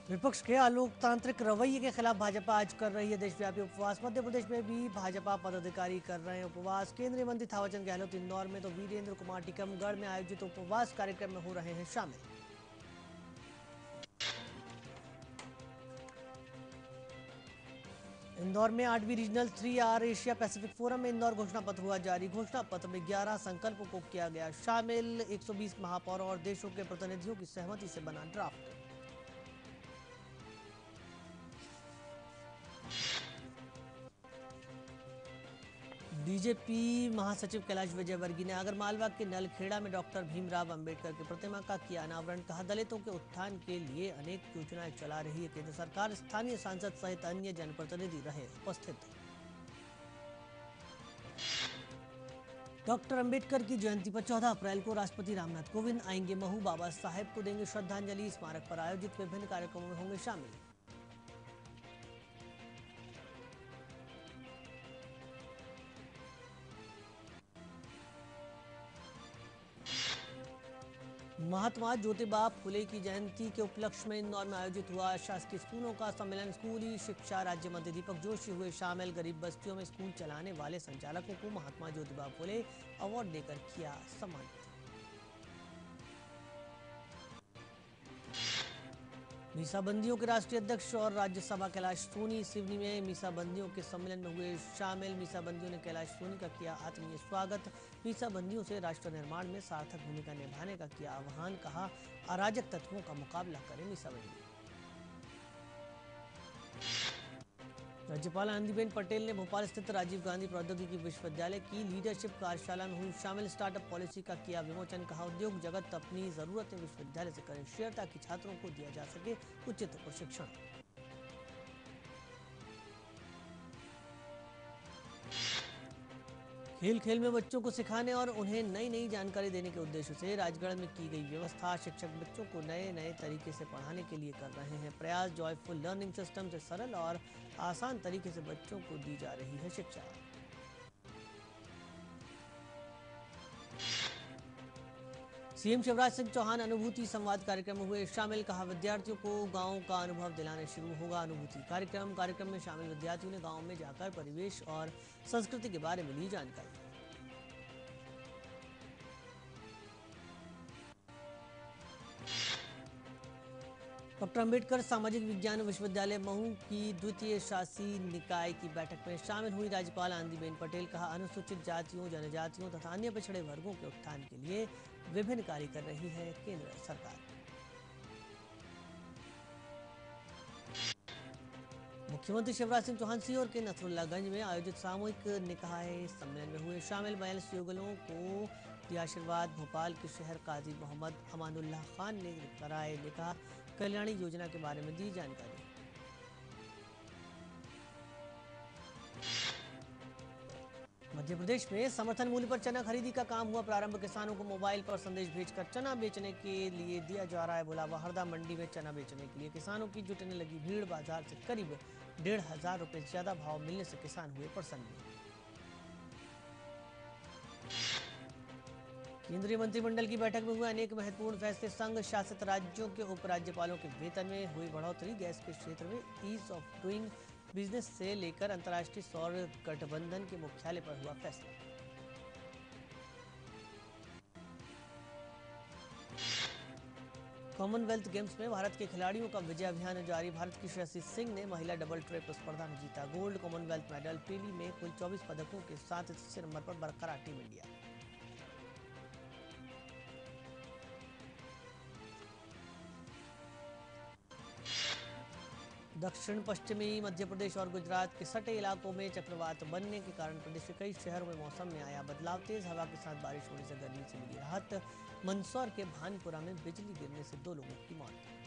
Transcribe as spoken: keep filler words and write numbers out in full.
विपक्ष के अलोकतांत्रिक रवैये के खिलाफ भाजपा आज कर रही है देशव्यापी उपवास। मध्य प्रदेश में भी भाजपा पदाधिकारी कर रहे हैं उपवास। केंद्रीय मंत्री थावरचंद गहलोत इंदौर में तो वीरेंद्र कुमार टीकमगढ़ में आयोजित उपवास कार्यक्रम में हो रहे हैं शामिल। इंदौर में आठवीं regional three R Asia Pacific forum में इंदौर घोषणा पत्र हुआ जारी। घोषणा पत्र में ग्यारह संकल्पों को किया गया शामिल। एक सौ बीस महापौरों और देशों के प्रतिनिधियों की सहमति से बना ड्राफ्ट। बीजेपी महासचिव कैलाश विजयवर्गीय ने आगरमालवा के नलखेड़ा में डॉक्टर भीमराव अंबेडकर की प्रतिमा का किया अनावरण। कहा, दलितों के उत्थान के लिए अनेक योजनाएं चला रही है केंद्र सरकार। स्थानीय सांसद सहित अन्य जनप्रतिनिधि रहे उपस्थित। डॉक्टर अंबेडकर की जयंती पर चौदह अप्रैल को राष्ट्रपति रामनाथ कोविंद आएंगे महू। बाबा साहेब को देंगे श्रद्धांजलि। स्मारक पर आयोजित विभिन्न कार्यक्रमों में होंगे शामिल। महात्मा ज्योतिबा फुले की जयंती के उपलक्ष्य में इंदौर में आयोजित हुआ शासकीय स्कूलों का सम्मेलन। स्कूली शिक्षा राज्य मंत्री दीपक जोशी हुए शामिल। गरीब बस्तियों में स्कूल चलाने वाले संचालकों को महात्मा ज्योतिबा फुले अवार्ड देकर किया सम्मानित। मीसाबंदियों के राष्ट्रीय अध्यक्ष और राज्यसभा कैलाश सोनी सिवनी में मीसाबंदियों के सम्मेलन में हुए शामिल। मीसाबंदियों ने कैलाश सोनी का किया आत्मीय स्वागत। मीसाबंदियों से राष्ट्र निर्माण में सार्थक भूमिका निभाने का किया आह्वान। कहा, अराजक तत्वों का मुकाबला करें मीसाबंदी। राज्यपाल आनंदीबेन पटेल ने भोपाल स्थित राजीव गांधी प्रौद्योगिकी विश्वविद्यालय की लीडरशिप कार्यशाला में हुई शामिल। स्टार्टअप पॉलिसी का किया विमोचन। कहा, उद्योग जगत अपनी जरूरतें विश्वविद्यालय से करें शेयर ताकि छात्रों को दिया जा सके उचित प्रशिक्षण। खेल खेल में बच्चों को सिखाने और उन्हें नई नई जानकारी देने के उद्देश्य से राजगढ़ में की गई व्यवस्था। शिक्षक बच्चों को नए नए तरीके से पढ़ाने के लिए कर रहे हैं प्रयास। जॉयफुल लर्निंग सिस्टम से सरल और आसान तरीके से बच्चों को दी जा रही है शिक्षा। सीएम शिवराज सिंह चौहान अनुभूति संवाद कार्यक्रम में हुए शामिल। कहा, विद्यार्थियों को गांव का अनुभव दिलाने शुरू होगा अनुभूति कार्यक्रम। कार्यक्रम में शामिल विद्यार्थियों ने गांव में जाकर परिवेश और संस्कृति के बारे में ली जानकारी। डॉक्टर अंबेडकर सामाजिक विज्ञान विश्वविद्यालय महू की द्वितीय शासी निकाय की बैठक में शामिल हुई राज्यपाल आनंदीबेन पटेल। कहा, अनुसूचित जातियों, जनजातियों तथा अन्य पिछड़े वर्गों के उत्थान के लिए विभिन्न कार्य कर रही है केंद्र सरकार। मुख्यमंत्री शिवराज सिंह चौहान सीहोर के नथरुल्लागंज में आयोजित सामूहिक निकाय सम्मेलन में हुए शामिल। बयालीस युगलों को दिया आशीर्वाद। भोपाल के शहर काजी मोहम्मद अमानुल्लाह खान ने कराए निकाह। कल्याणी योजना के बारे में दी जानकारी। मध्य प्रदेश में समर्थन मूल्य पर चना खरीदी का काम हुआ प्रारंभ। किसानों को मोबाइल पर संदेश भेजकर चना बेचने के लिए दिया जा रहा है बुलावा। हरदा मंडी में चना बेचने के लिए किसानों की जुटने लगी भीड़। बाजार से करीब डेढ़ हजार रुपए ज्यादा भाव मिलने से किसान हुए प्रसन्न। केंद्रीय मंत्रिमंडल की बैठक में हुए अनेक महत्वपूर्ण फैसले। संघ शासित राज्यों के उपराज्यपालों के वेतन में हुई बढ़ोतरी। गैस के क्षेत्र में ईज ऑफ डूइंग बिजनेस से लेकर अंतर्राष्ट्रीय सौर गठबंधन के मुख्यालय पर हुआ फैसला। कॉमनवेल्थ गेम्स में भारत के खिलाड़ियों का विजय अभियान जारी। भारत की श्रेयसी सिंह ने महिला डबल ट्रिप स्पर्धा में जीता गोल्ड। कॉमनवेल्थ मेडल टैली में कुल चौबीस पदकों के साथ तीसरे नंबर पर बरकरार टीम इंडिया। दक्षिण पश्चिमी मध्य प्रदेश और गुजरात के सटे इलाकों में चक्रवात बनने के कारण प्रदेश के कई शहरों में मौसम में आया बदलाव। तेज हवा के साथ बारिश होने से गर्मी से मिली राहत। मंदसौर के भानपुरा में बिजली गिरने से दो लोगों की मौत।